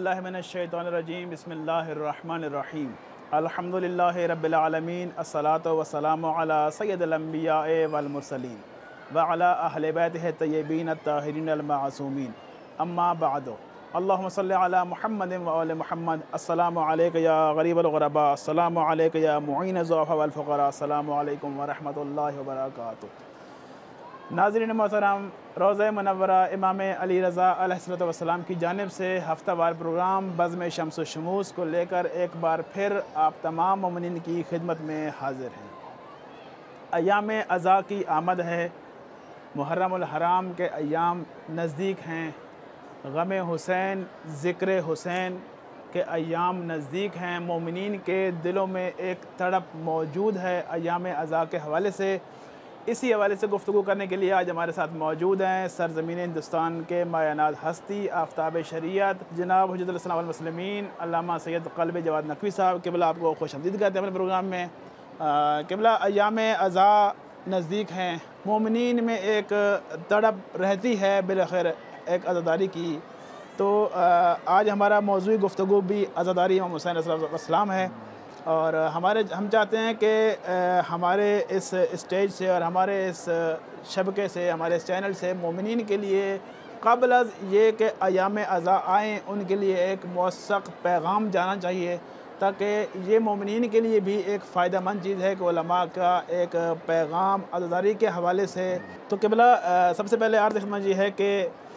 باللہ من الشیطان الرجیم بسم اللہ الرحمن الرحیم الحمدللہ رب العالمین الصلاۃ والسلام علی سید الانبیاء والمرسلین وعلی اہل بیتہ الطیبین الطاہرین المعصومین اما بعد اللہم صلی علی محمد وآل محمد السلام علیکم یا غریب الغرباء السلام علیکم یا معین الضعفاء والفقراء السلام علیکم ورحمۃ اللہ وبرکاتہ۔ ناظرین محترم، روضہ منورہ امام علی رضا علیہ السلام کی جانب سے ہفتہ وار پروگرام بزم شمس و شموس کو لے کر ایک بار پھر آپ تمام مومنین کی خدمت میں حاضر ہیں۔ ایام عزا کی آمد ہے، محرم الحرام کے ایام نزدیک ہیں، غم حسین ذکر حسین کے ایام نزدیک ہیں، مومنین کے دلوں میں ایک تڑپ موجود ہے ایام عزا کے حوالے سے۔ اسی حوالے سے گفتگو کرنے کے لیے آج ہمارے ساتھ موجود ہیں سرزمین ہندوستان کے مایہ ناز ہستی، آفتاب شریعت، جناب حجت الاسلام والمسلمین علامہ سید قلب جواد نقوی صاحب۔ قبلہ آپ کو خوش آمدید کہتے ہیں اپنے پروگرام میں۔ قبلہ، ایام عزا نزدیک ہیں، مومنین میں ایک تڑپ رہتی ہے بالآخر ایک عزاداری کی، تو آج ہمارا موضوع گفتگو بھی عزاداری امام حسین علیہ السلام ہے، اور ہم چاہتے ہیں کہ ہمارے اس اسٹیج سے اور ہمارے اس شبکے سے، ہمارے اس چینل سے مومنین کے لیے قبل از یہ کہ ایام عزا آئیں ان کے لیے ایک موثق پیغام جانا چاہیے، تاکہ یہ مومنین کے لیے بھی ایک فائدہ مند چیز ہے کہ علماء کا ایک پیغام عزاداری کے حوالے سے۔ تو قبلہ، سب سے پہلے عرض خدمت یہ ہے کہ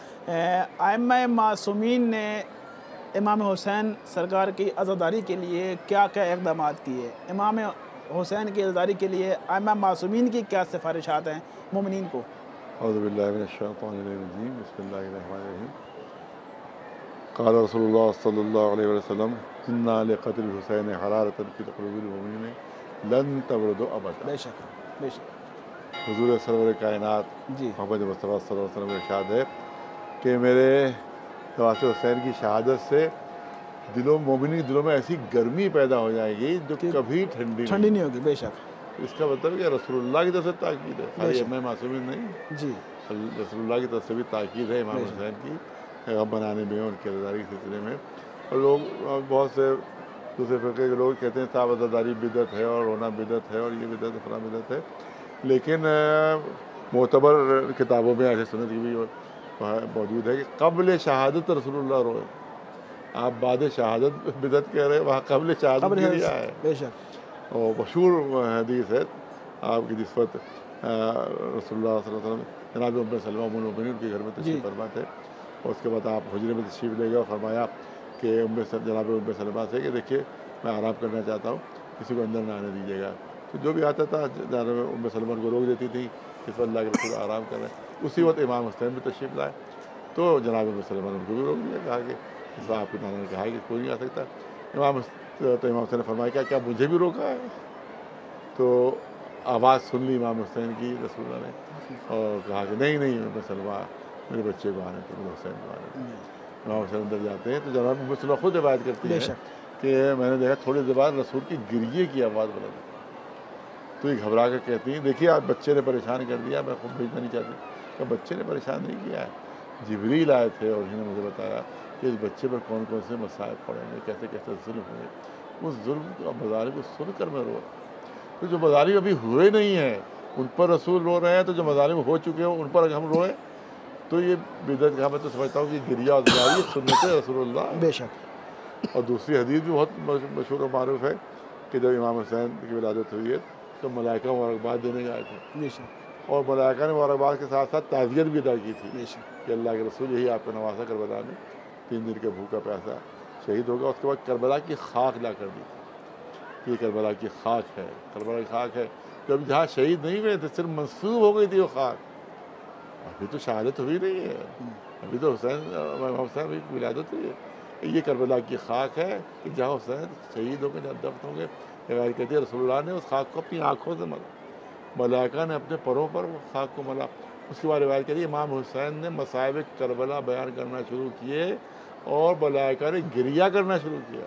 ائمہ معصومین نے امام حسین سرکار کی عزاداری کے لیے کیا کیا اقدامات کیے، امام حسین کی عزاداری کے لیے ائمہ معصومین کی کیا سفارشات ہیں مومنین کو؟ اعوذ باللہ من الشیطان الرجیم، بسم اللہ الرحمن الرحیم۔ قال رسول اللہ صلی اللہ علیہ وسلم انا لقتل الحسین حرارۃ فی قلوب المؤمنین لن تبرد ابدا۔ بے شک، بے شک۔ حضور سرور کائنات جی، محمد مصطفیٰ صلی اللہ علیہ وسلم کا ارشاد ہے کہ میرے نواسہ حسین کی شہادت سے مومنین دلوں میں ایسی گرمی پیدا ہو جائے گی جو کبھی ٹھنڈی نہیں ہوگی۔ بے شک۔ اس کا مطلب کہ رسول اللہ کی طرف سے تاکید ہے، خالی ائمہ معصومین نہیں، جی، رسول اللہ کی طرف سے بھی تاکید ہے امام حسین کی پیغام بنانے میں، ان کی عزاداری کے سلسلے میں۔ اور لوگ، بہت سے دوسرے فرقے کے لوگ کہتے ہیں صاحب عزاداری بدعت ہے اور رونا بدعت ہے اور یہ بدعت ہے، فلاں بدعت ہے، لیکن معتبر کتابوں میں اہل سنت کی بھی موجود ہے کہ قبل شہادت رسول اللہ روئے۔ آپ بعد شہادت بدعت کہہ رہے ہیں، وہاں قبل شہادت بھی دیا ہے۔ بے شک۔ اور مشہور حدیث ہے آپ کی نسبت رسول اللہ صلی اللہ علیہ وسلم جناب ام سلمہ ام المؤمنین کے گھر میں تشریف فرما تھے، اور اس کے بعد آپ حجرے میں تشریف لے گئے اور فرمایا کہ جناب ام سلمہ سے کہ دیکھیے میں آرام کرنا چاہتا ہوں، کسی کو اندر نہ آنے دیجیے گا۔ تو جو بھی آتا تھا جناب ام سلمہ کو روک دیتی تھی، اس وقت اللہ کے رسول آرام کر رہے ہیں۔ اسی وقت امام حسین بھی تشریف لائے، تو جناب ام سلمہ نے ان کو بھی روک دیا، کہا کہ اس وقت آپ کے نانا نے کہا کہ کوئی نہیں آ سکتا۔ امام حسین نے فرمایا کہ کیا مجھے بھی روکا ہے؟ تو آواز سن لی امام حسین کی رسول اللہ نے، اور کہا کہ نہیں نہیں ام سلمہ میرے بچے کو آنے تو میرے حسین کو آنے۔ امام حسین اندر جاتے ہیں تو جناب ام سلمہ خود روایت کرتی ہے کہ میں نے دیکھا تھوڑی دیر بعد رسول کی گریے کی آواز بلند، تو یہ گھبرا کر کہتی ہیں دیکھیے آپ بچے نے پریشان کر دیا، میں خود بھیجنا نہیں چاہتی۔ کہ بچے نے پریشان نہیں کیا ہے، جبریل آئے تھے اور انہوں نے مجھے بتایا کہ اس بچے پر کون کون سے مصائب پڑیں گے، کیسے کیسے ظلم ہوئے۔ اس ظلم کا مظالم کو سن کر میں رو رہا ہوں۔ تو جو مظالم ابھی ہوئے نہیں ہیں ان پر رسول رو رہے ہیں، تو جو مظالم ہو چکے ہیں ان پر اگر ہم روئیں تو یہ بدعت کا، میں تو سمجھتا ہوں کہ گریہ اور دعائی سنت رسول اللہ۔ بے شک۔ اور دوسری حدیث بھی بہت مشہور و معروف ہے کہ جب امام حسین کی ولادت ہوئی ہے تو ملائکہ مبارکباد دینے آئے تھے، اور ملائکہ نے مبارکباد کے ساتھ ساتھ تعزیت بھی ادا کی تھی کہ اللہ کے رسول یہی آپ کا نواسہ کربلا میں 3 دن کا بھوکا پیاسا شہید ہوگا۔ اس کے بعد کربلا کی خاک لا کر دی تھی، یہ کربلا کی خاک ہے، کربلا کی خاک ہے جو ابھی جہاں شہید نہیں ہوئے تھے، صرف منسوب ہو گئی تھی وہ خاک، ابھی تو شہادت ہوئی نہیں ہے، ابھی تو امام حسین کی ولادت ہوئی ہے۔ یہ کربلا کی خاک ہے کہ جہاں حسین شہید ہوں گے، جہاں دفن ہوں گے۔ روایت کہتی ہے رسول اللہ نے اس خاک کو اپنی آنکھوں سے ملا، ملائکہ نے اپنے پروں پر وہ خاک کو ملا۔ اس کے بعد روایت کہتی ہے امام حسین نے مصائب کربلا بیان کرنا شروع کیے اور ملائکہ نے گریہ کرنا شروع کیا۔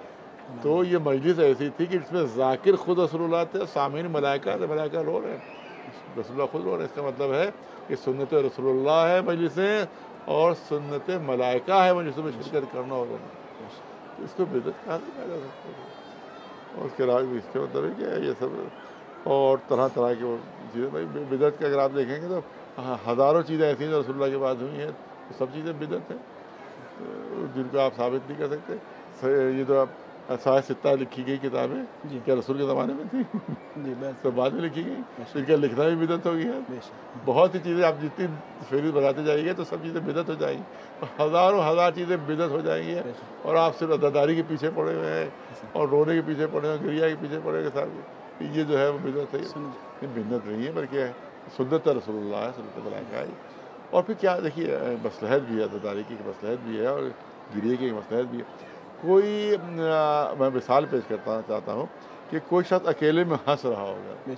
تو یہ مجلس ایسی تھی کہ جس میں ذاکر خود رسول اللہ تھے، سامعین ملائکہ تھے، ملائکہ رو رہے ہیں، رسول اللہ خود رو رہے ہیں۔ اس کا مطلب ہے کہ سنت رسول اللہ ہے مجلسیں، اور سنت ملائکہ ہے مجلسوں میں شرکت کرنا اور رونا۔ اس کو بدعت کہا جا سکتا ہے. اور اس کے علاوہ بھی اس کے مطلب ہے کہ یہ سب اور طرح طرح کی وہ چیزیں. بھائی بدعت کا اگر آپ دیکھیں گے تو ہزاروں چیزیں ایسی ہیں جو رسول اللہ کے بعد ہوئی ہیں, تو سب چیزیں بدعت ہیں جن کو آپ ثابت نہیں کر سکتے. یہ تو آپ سایہ ستہ لکھی گئی کتابیں کیا رسول کے زمانے میں تھی؟ تو بعد میں لکھی گئی. ان کا لکھنا بھی بدعت ہو گئی ہے. بہت سی چیزیں آپ جتنی فہرست بتاتے جائیے تو سب چیزیں بدعت ہو جائیں گی, ہزار چیزیں بدعت ہو جائیں گی, اور آپ صرف عزاداری کے پیچھے پڑے ہوئے ہیں اور رونے کے پیچھے پڑے ہوئے ہیں, گریا کے پیچھے پڑے ہوئے ساتھ. یہ جو ہے وہ بدعت ہے. یہ بدعت نہیں ہے بلکہ سنت رسول اللہ صلی اللہ علیہ وسلم ہے. اور پھر کیا دیکھیے مصلحت بھی ہے, عزاداری کی مصلحت بھی ہے اور گریے کی مصلحت بھی ہے. کوئی میں مثال پیش کرتا چاہتا ہوں کہ کوئی شخص اکیلے میں ہنس رہا ہوگا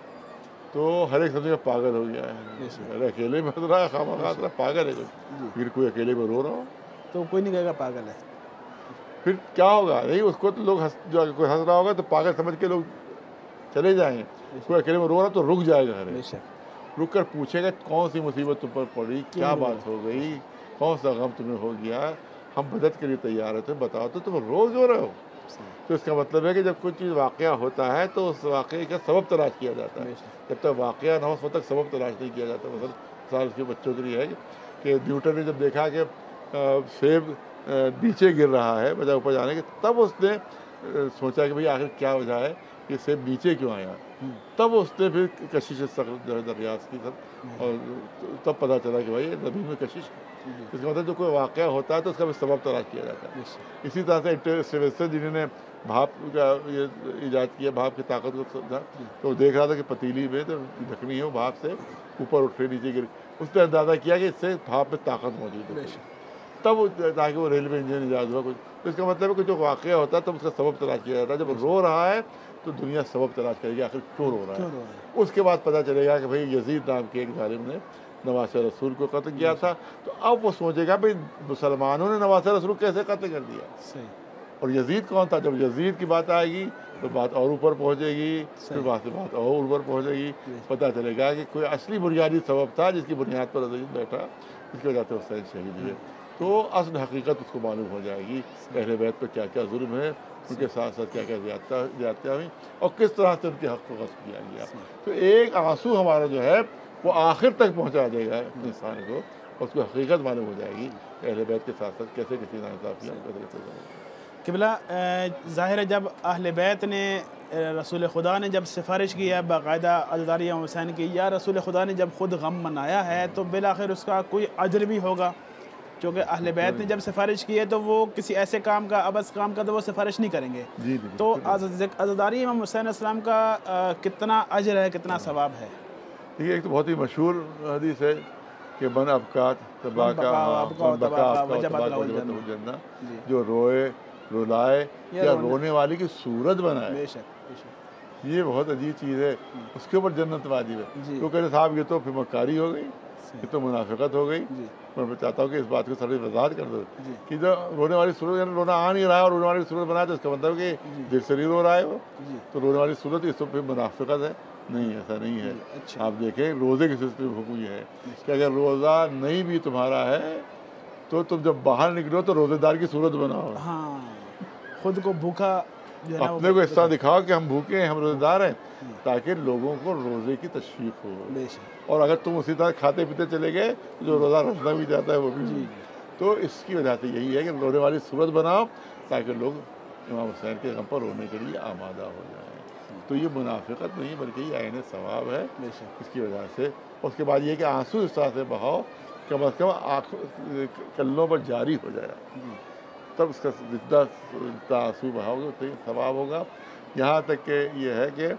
تو ہر ایک سمجھے پاگل ہو گیا ہے. ارے اکیلے میں ہنس رہا ہے, خواہ پاگل ہے. پھر کوئی اکیلے میں رو رہا ہو تو کوئی نہیں کہے گا پاگل ہے. پھر کیا ہوگا؟ نہیں, اس کو تو لوگ جو کوئی ہنس رہا ہوگا تو پاگل سمجھ کے لوگ چلے جائیں گے. کوئی اکیلے میں رو رہا تو رک جائے گا, رک کر پوچھے گا کون سی مصیبت تم پر پڑی, کیا بات ہو گئی, کون سا غم تمہیں ہو گیا, ہم مدد کے لیے تیار ہیں, بتاؤ تو تم روز ہو رہے ہو. تو اس کا مطلب ہے کہ جب کوئی چیز واقعہ ہوتا ہے تو اس واقعے کا سبب تلاش کیا جاتا ہے. جب تک واقعہ نہ ہو اس وقت تک سبب تلاش نہیں کیا جاتا. مثلا اس کے بچوں کے لیے ہے کہ نیوٹن نے جب دیکھا کہ سیب نیچے گر رہا ہے بجائے اوپر جانے کے, تب اس نے سوچا کہ بھئی آخر کیا وجہ ہے کہ سیب نیچے کیوں آیا. تب اس نے پھر کشش جو ہے دریافت کی اور تب پتہ چلا کہ بھائی زمین میں کشش ہے. اس کا مطلب جو کوئی واقعہ ہوتا ہے تو اس کا بھی سبب تلاش کیا جاتا ہے. اسی طرح سے سیویسٹر جنہوں نے بھاپ کا یہ ایجاد کیا, بھاپ کی طاقت کو سمجھا, تو وہ دیکھ رہا تھا کہ پتیلی میں تو ڈھکنی ہے وہ بھاپ سے اوپر اٹھ کے نیچے گر, اس نے اندازہ کیا کہ اس سے بھاپ میں طاقت موجود ہے. تب تاکہ وہ ریلوے انجن ایجاد ہوا کچھ. تو اس کا مطلب ہے کہ جو واقعہ ہوتا ہے تب اس کا سبب تلاش کیا جاتا ہے. جب رو رہا ہے تو دنیا سبب تلاش کرے گی آخر کیوں رو رہا ہے. اس کے بعد پتہ چلے گا کہ بھئی یزید نام کے ایک ظالم نے نواسہ رسول کو قتل کیا تھا. تو اب وہ سوچے گا بھئی مسلمانوں نے نواسہ رسول کو کیسے قتل کر دیا, اور یزید کون تھا. جب یزید کی بات آئے گی تو بات اور اوپر پہنچے گی, پھر بات اور اوپر پہنچے گی. پتہ چلے گا کہ کوئی اصلی بنیادی سبب تھا جس کی بنیاد پر یزید بیٹھا, اس کی وجہ سے حسین شہید ہوئے. تو اصل حقیقت اس کو معلوم ہو جائے گی اہل بیت پر کیا کیا ظلم ہے, ان کے ساتھ ساتھ کیا کیا زیادتیاں ہوئیں اور کس طرح سے ان کے حق کو غصب کیا گیا. تو ایک آنسو ہمارا جو ہے وہ آخر تک پہنچا دے گا انسان کو, اور اس کو حقیقت معلوم ہو جائے گی اہل بیت کے ساتھ ساتھ کیسے کسی ناانصافی قبلہ. ظاہر ہے جب اہل بیت نے رسول خدا نے جب سفارش کی ہے باقاعدہ عزاداری امام حسین کی, یا رسول خدا نے جب خود غم منایا ہے, تو بالآخر اس کا کوئی اجر بھی ہوگا. کیونکہ اہل بیت نے جب سفارش کی ہے تو وہ کسی ایسے کام کا عبث کام کا تو وہ سفارش نہیں کریں گے. تو عزاداری امام حسین السلام کا کتنا اجر ہے, کتنا ثواب ہے؟ دیکھیے ایک تو بہت ہی مشہور حدیث ہے کہ من ابکات الجنہ, جو روئے رلائے یا رونے والی کی صورت بنائے. یہ بہت عجیب چیز ہے, اس کے اوپر جنت واجب ہے. تو کہتے صاحب یہ تو پھر مکاری ہو گئی, یہ تو منافقت ہو گئی. میں چاہتا ہوں کہ اس بات کو تھوڑی وضاحت کر دو کہ جو رونے والی صورت, یعنی رونا آ نہیں رہا ہے اور رونے والی صورت بنایا تو اس کا مطلب کہ دل سے نہیں رو رہا ہے وہ, تو رونے والی صورت اس پہ منافقت ہے. نہیں, ایسا نہیں ہے. آپ دیکھیں روزے کی سلسلے میں حکم یہ ہے کہ اگر روزہ نہیں بھی تمہارا ہے تو تم جب باہر نکلو تو روزے دار کی صورت بناؤ. خود کو بھوکا اپنے کو اس طرح دکھاؤ کہ ہم بھوکے ہیں, ہم روزے دار ہیں, تاکہ لوگوں کو روزے کی تشویق ہو. اور اگر تم اسی طرح کھاتے پیتے چلے گئے تو جو روزہ رکھنا بھی جاتا ہے وہ بھی. تو اس کی وجہ سے یہی ہے کہ رونے والی صورت بناؤ تاکہ لوگ امام حسین کے غم پر رونے کے لیے آمادہ ہو جائیں. تو یہ منافقت نہیں بلکہ یہ عین ثواب ہے اس کی وجہ سے. اس کے بعد یہ کہ آنسو اس طرح سے بہاؤ کم از کم کلوں پر جاری ہو جائے, تب اس کا جتنا آنسو بہاؤ گے اتنا ثواب ہوگا. یہاں تک کہ یہ ہے کہ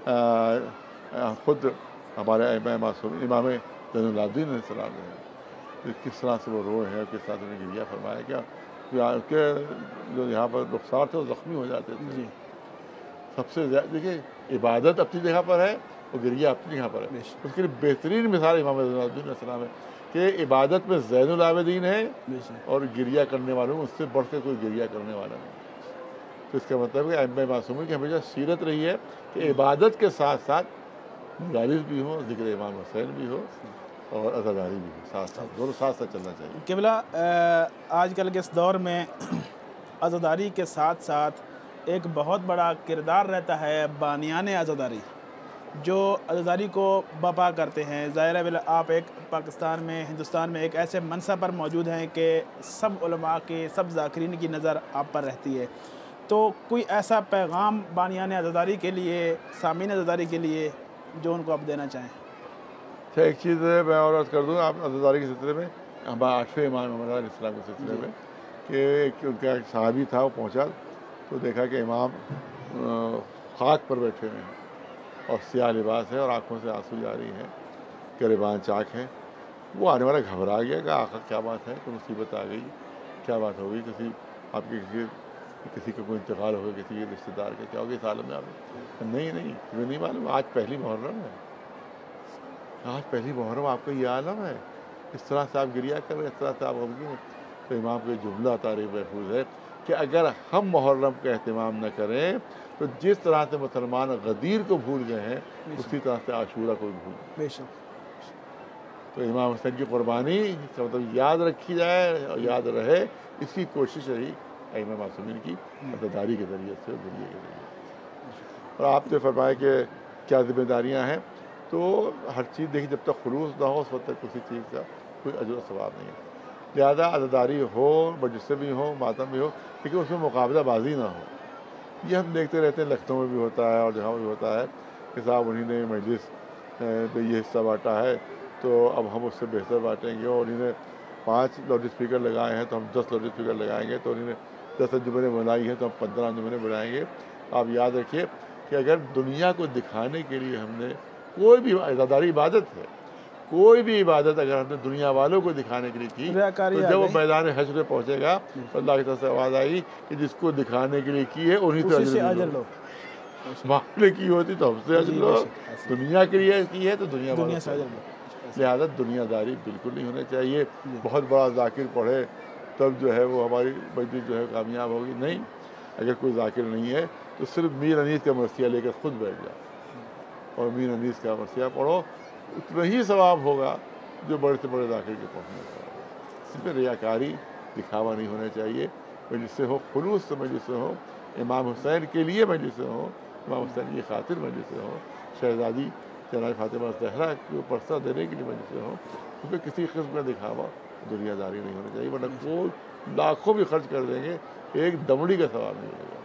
خود ہمارے امام زین العابدین علیہ السلام نے کس طرح سے وہ روئے ہیں, کس طرح سے انہیں گریہ فرمایا کیا کہ جو یہاں پر رخسار تھے وہ زخمی ہو جاتے تھے. سب سے زیادہ دیکھیے عبادت اپنی جگہ پر ہے اور گریہ اپنی جگہ پر ہے. اس کے لیے بہترین مثال امام زین العابدین علیہ السلام ہے کہ عبادت میں زین العابدین ہے اور گریہ کرنے والوں میں اس سے بڑھ کے کوئی گریہ کرنے والا نہیں. تو اس کا مطلب ہے کہ ائمہ معصومین کی ہمیشہ سیرت رہی ہے کہ عبادت کے ساتھ ساتھ مجالس بھی ہو, ذکر امام حسین بھی ہو اور عزاداری بھی ہو, ساتھ ساتھ دونوں ساتھ ساتھ چلنا چاہیے. قبلہ آج کل کے اس دور میں عزاداری کے ساتھ ساتھ ایک بہت بڑا کردار رہتا ہے بانیان عزاداری، جو عزاداری کو بپا کرتے ہیں۔ ظاہر ہے آپ ایک پاکستان میں، ہندوستان میں ایک ایسے منصب پر موجود ہیں کہ سب علماء کی، سب ذاکرین کی نظر آپ پر رہتی ہے، تو کوئی ایسا پیغام بانیان عزاداری کے لیے، سامعین عزاداری کے لیے جو ان کو آپ دینا چاہیں؟ اچھا، ایک چیز میں اور عرض کر دوں آپ عزاداری کے سلسلے میں، ہمارے 8ویں امام محمد علیہ السلام کے سلسلے میں، کہ ان کا ایک صحابی تھا، وہ پہنچا تو دیکھا کہ امام خاک پر بیٹھے ہوئے ہیں اور سیاہ لباس ہے اور آنکھوں سے آنسو جاری ہیں، گریباں چاک ہیں۔ وہ آنے والا گھبرا گیا کہ آخر کیا بات ہے، کوئی مصیبت آ گئی، کیا بات ہو گئی، آپ کے کسی کا کوئی انتقال ہو گیا، کسی کے رشتے دار کا، کیا ہو گیا اس عالم میں آپ؟ نہیں تمہیں نہیں معلوم، آج پہلی محرم ہے، آج پہلی محرم، آپ کا یہ عالم ہے، اس طرح سے آپ گریہ کر رہے ہیں، اس طرح سے آپ غمگین ہیں۔ تو امام کا جملہ تاریخ محفوظ ہے کہ اگر ہم محرم کا اہتمام نہ کریں تو جس طرح سے مسلمان غدیر کو بھول گئے ہیں اسی طرح سے عاشورہ کو بھی بھول گئے۔ بے شک۔ تو امام حسین کی قربانی اس کا مطلب یاد رکھی جائے اور یاد رہے، اس کی کوشش رہی ائمہ معصومین کی عزاداری کے ذریعے سے، ذریعے کے ذریعے۔ اور آپ نے فرمایا کہ کیا ذمہ داریاں ہیں، تو ہر چیز دیکھیے جب تک خلوص نہ ہو اس وقت تک کسی چیز کا کوئی اجر و ثواب نہیں ہے۔ لہٰذا عزاداری ہو، مجلسیں بھی ہو، ماتم بھی ہو، لیکن اس میں مقابلہ بازی نہ ہو۔ یہ ہم دیکھتے رہتے ہیں، لکھنؤ میں بھی ہوتا ہے اور جہاں بھی ہوتا ہے کہ صاحب انہیں نے مجلس پہ یہ حصہ بانٹا ہے تو اب ہم اس سے بہتر بانٹیں گے، اور انہیں نے 5 لاؤڈ اسپیکر لگائے ہیں تو ہم 10 لاؤڈ اسپیکر لگائیں گے، تو انہیں نے 10 انجمنیں بنائی ہیں تو ہم 15 انجمنیں بنائیں گے۔ آپ یاد رکھیے کہ اگر دنیا کو دکھانے کے لیے ہم نے کوئی بھی عزاداری عبادت ہے، کوئی بھی عبادت اگر ہم نے دنیا والوں کو دکھانے کے لیے کی تو جب وہ میدان حشر پہ پہنچے گا تو اللہ کی طرف سے آواز آئی کہ جس کو دکھانے کے لیے کی ہے انہیں سے اجر لو، معاملے کی ہوتی تو ہم سے اجر لو، دنیا کے لیے کی ہے تو دنیا والوں سے اجر لو۔ لہٰذا دنیا داری بالکل نہیں ہونا چاہیے۔ بہت بڑا ذاکر پڑھے تب جو ہے وہ ہماری مجلس جو ہے کامیاب ہوگی، نہیں۔ اگر کوئی ذاکر نہیں ہے تو صرف میر انیس کا مرثیہ لے کر خود بیٹھ جائے اور میر انیس کا مرثیہ پڑھو، اتنا ہی ثواب ہوگا جو بڑے سے بڑے ذاکر کے پڑھنے کا۔ اس میں ریاکاری، دکھاوا نہیں ہونا چاہیے۔ مجلسیں ہو، خلوص سے مجلسیں ہو، امام حسین کے لیے مجلسیں ہوں، امام حسین کی خاطر مجلسیں ہوں، شہزادی جناب فاطمہ زہرا کو پرسہ دینے کے لیے مجلسیں ہوں، اس میں کسی قسم کا دکھاوا، دنیا داری نہیں ہونا چاہیے، ورنہ کوئی لاکھوں بھی خرچ کر دیں گے ایک دمڑی کا ثواب نہیں ملے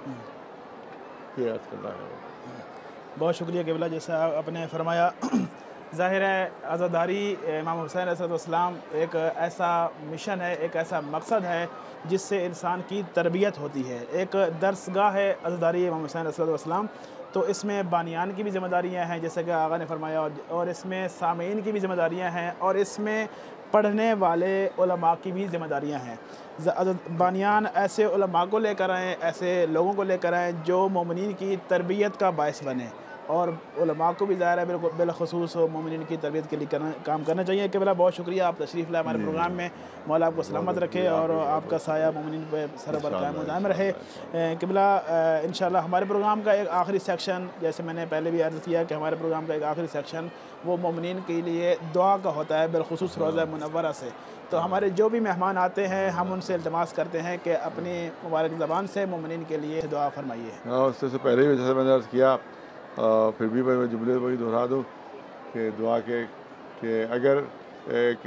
گا۔ یہ عرض کرنا ہے۔ بہت شکریہ قبلہ، جیسا آپ نے فرمایا، ظاہر ہے عزاداری امام حسین علیہ السلام ایک ایسا مشن ہے، ایک ایسا مقصد ہے جس سے انسان کی تربیت ہوتی ہے۔ ایک درسگاہ ہے عزاداری امام حسین علیہ السلام، تو اس میں بانیان کی بھی ذمہ داریاں ہیں جیسا کہ آقا نے فرمایا، اور اس میں سامعین کی بھی ذمہ داریاں ہیں، اور اس میں پڑھنے والے علماء کی بھی ذمہ داریاں ہیں۔ بانیان ایسے علماء کو لے کر آئیں، ایسے لوگوں کو لے کر آئیں جو مومنین کی تربیت کا باعث بنے، اور علماء کو بھی ظاہر ہے بالخصوص مومنین کی تربیت کے لیے کام کرنا چاہیے۔ قبلہ بہت شکریہ، آپ تشریف لائے ہمارے پروگرام میں، مولا آپ کو سلامت رکھے اور آپ کا سایہ مومنین پہ سربر قائم و دائم رہے۔ قبلہ انشاءاللہ ہمارے پروگرام کا ایک آخری سیکشن، جیسے میں نے پہلے بھی عرض کیا کہ ہمارے پروگرام کا ایک آخری سیکشن وہ مومنین کے لیے دعا کا ہوتا ہے، بالخصوص روضہ منورہ سے۔ تو ہمارے جو بھی مہمان آتے ہیں ہم ان سے التماس کرتے ہیں کہ اپنی مبارک زبان سے مومنین کے لیے دعا فرمائیے۔ اس سے پہلے بھی جیسے میں نے عرض کیا، پھر بھی میں جملے وہی دہرا دوں کہ دعا کے کہ اگر ایک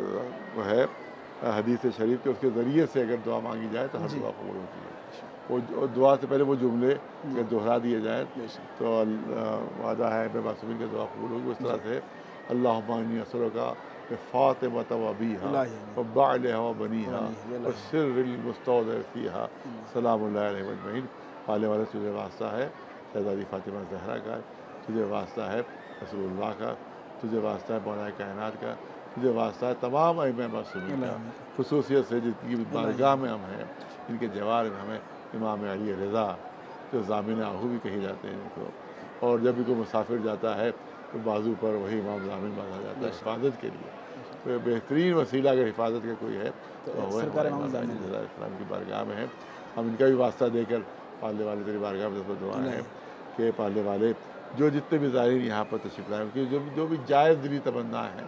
ہے حدیث شریف کہ اس کے ذریعے سے اگر دعا مانگی جائے تو ہر دعا قبول ہوتی ہے۔ وہ دعا سے پہلے وہ جملے اگر دہرا دیے جائیں تو وعدہ ہے بے معصومین کی دعا قبول ہوگی۔ اس طرح سے اللہم انی اسألک فاطمۃ و ابیہا و بعلہا و بنیہا والسر المستودع فیہا سلام اللہ علیہم اجمعین۔ پالنے والے تجھے واسطہ ہے شہزادی فاطمہ زہرا کا، تجھے واسطہ ہے رسول اللہ کا، تجھے واسطہ ہے مولا کائنات کا، تجھے واسطہ ہے تمام ائمہ معصومین کا، خصوصیت سے جن کی بارگاہ میں ہم ہیں، ان کے جوار میں ہمیں امام علی رضا جو ضامن آہو بھی کہے جاتے ہیں ان کو، اور جب بھی کوئی مسافر جاتا ہے تو بازو پر وہی امام ضامن باندھا جاتا ہے حفاظت کے لیے۔ تو بہترین وسیلہ اگر حفاظت کا کوئی ہے تو وہ امام علی رضا السلام کی بارگاہ میں ہے۔ ہم ان کا بھی واسطہ دے کر پالنے والے تیری بارگاہ میں دعا ہے کہ پالنے والے جو جتنے بھی زائرین یہاں پر تشریف لائے ان کی جو بھی جائز دلی تمنا ہے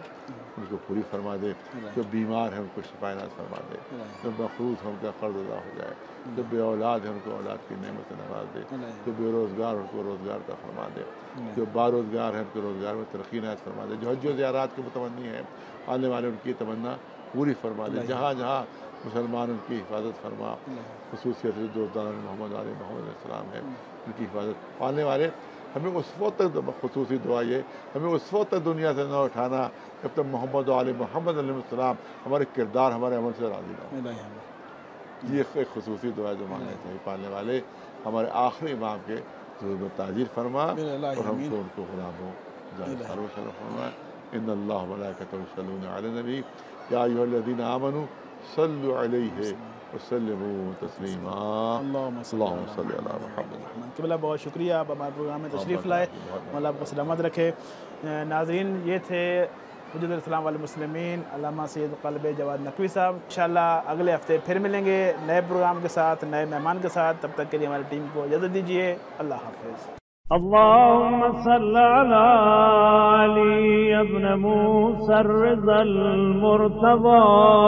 ان کو پوری فرما دے، جو بیمار ہیں ان کو شفا عنایت فرما دے، جو مقروض ہیں ان کا قرض ادا ہو جائے، جو بے اولاد ہیں ان کو اولاد کی نعمت سے نواز دے، جو بے روزگار ان کو روزگار کا فرما دے، جو باروزگار ہیں ان کو روزگار میں ترقی عنایت فرما دے، جو حج و زیارات کے متمنی ہیں آنے والے ان کی تمنا پوری فرما دے، جہاں جہاں مسلمان ان کی حفاظت فرما، خصوصیت سے دوستداران محمد علیہ محمد علیہ السلام ہے ان کی حفاظت پالنے والے، ہمیں اس وقت تک خصوصی دعا یہ ہمیں اس وقت تک دنیا سے نہ اٹھانا جب تک محمد علیہ محمد علیہ السلام ہمارے کردار ہمارے عمل سے راضی نہ ہو۔ یہ ایک خصوصی دعا جو مانگنا چاہیے پالنے والے، ہمارے آخری امام کے ضرور تعجیل فرما اور ہم کو ان کو غلاموں جانب فرما۔ ان اللہ ملائکتہ یصلون علی النبی یا ایھا الذین آمنوا صلوا علیہ وسلموا تسلیما۔ اللہم صلی علی محمد۔ قبلہ بہت شکریہ، آپ ہمارے پروگرام میں تشریف لائے، مولا آپ کو سلامت رکھے۔ ناظرین، یہ تھے وجود الاسلام والمسلمین علامہ سید قلب جواد نقوی صاحب۔ انشاءاللہ اگلے ہفتے پھر ملیں گے نئے پروگرام کے ساتھ، نئے مہمان کے ساتھ۔ تب تک کے لیے ہماری ٹیم کو اجازت دیجیے، اللہ حافظ۔ اللهم صل على علي بن موسى الرضا المرتضى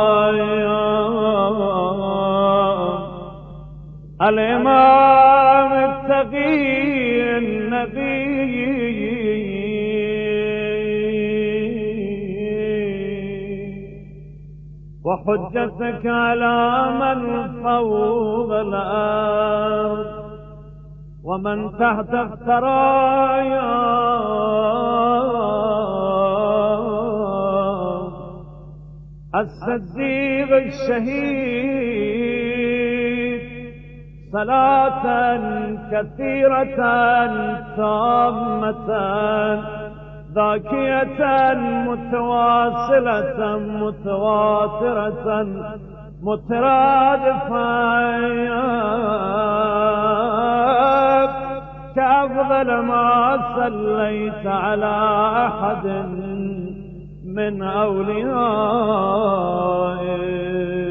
الإمام التقي النبي وحجتك على من فوق الأرض ومن تحت الثرايا الصديق الشهيد صلاة كثيرة تامة ذاكية متواصلة متواترة مترادفة كأفضل ما صليت على أحد من أوليائك